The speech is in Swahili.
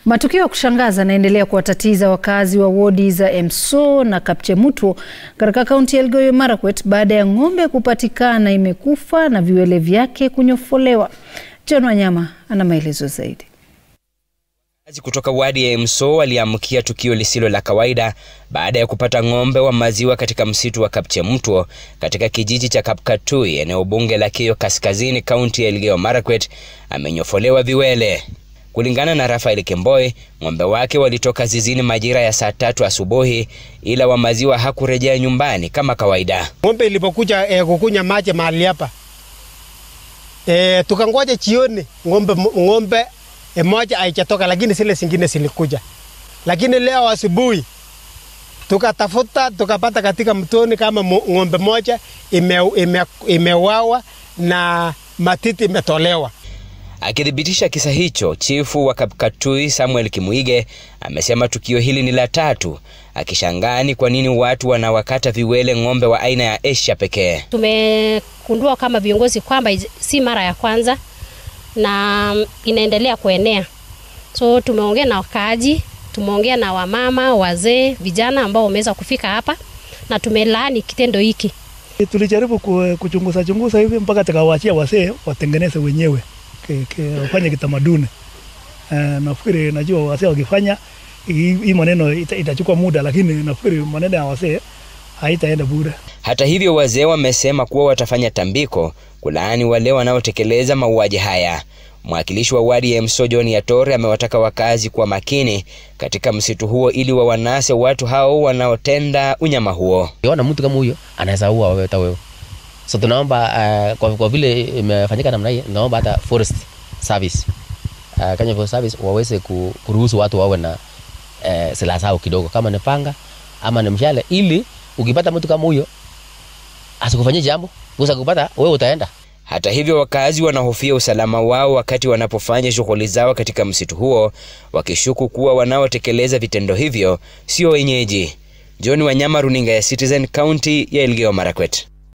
Matukio ya kushangaza yanaendelea kuwatatiza wakazi wa wadi za Emsoo na kapchemutwo katika kaunti ya Elgeyo Marakwet baada ya ng'ombe kupatikana imekufa na viwele vyake kunyofolewa. John Wanyama ana maelezo zaidi. Wakazi kutoka Wadi ya Emsoo waliamkia tukio lisilo la kawaida baada ya kupata ng'ombe wa maziwa katika msitu wa kapchemutwo katika kijiji cha Kapkatui, eneo bunge la Elgeyo Kaskazini, kaunti ya Elgeyo Marakwet, amenyofolewa viwele. Kulingana na Rafael Kemboi, ng'ombe wake walitoka zizini majira ya saa 3 asubuhi, ila wa maziwa hakurejea nyumbani kama kawaida. Ng'ombe ilipokuja kukunya maji mahali hapa, tukangoja jioni ng'ombe moja haijatoka, lakini zile zingine zilikuja. Lakini leo asubuhi tukatafuta tukapata katika mtoni kama ng'ombe moja imewawa na matiti imetolewa. Akithibitisha kisa hicho, chifu wa Kapkatui Samuel Kimuige amesema tukio hili ni la 3, akishangaa ni kwa nini watu wanawakata viwele ng'ombe wa aina ya Asia pekee. Tumekundua kama viongozi kwamba si mara ya kwanza na inaendelea kuenea. So tumeongea na wakazi, tumeongea na wamama, wazee, vijana ambao wameweza kufika hapa na tumelaani kitendo hiki. Tulijaribu kuchunguza hivi mpaka tukawaachia wazee watengeneze wenyewe. Wafanye kitamaduni. Nafikiri najua wazee wakifanya hii maneno itachukua muda, lakini nafikiri maneno ya wazee haitaenda bure. Hata hivyo, wazee wamesema kuwa watafanya tambiko kulaani wale wanaotekeleza mauaji haya. Mwakilishi wa Wadi ya Emsoo John Yatore amewataka wakazi kuwa makini katika msitu huo ili wawanase watu hao wanaotenda unyama huo. Ukiona mtu kama huyo anaweza ua wewe hata wewe. So tunaomba kwa vile imefanyika namna hii, naomba hata forest service Kenya Forest Service waweze kuruhusu watu wawe na silaha zao kidogo, kama ni panga ama ni mshale, ili ukipata mtu kama huyo asikufanyie jambo, usakupata wewe utaenda. Hata hivyo, wakazi wanahofia usalama wao wakati wanapofanya shughuli zao katika msitu huo, wakishuku kuwa wanaotekeleza vitendo hivyo sio wenyeji. John Wanyama, runinga ya Citizen, kaunti ya Elgeyo Marakwet.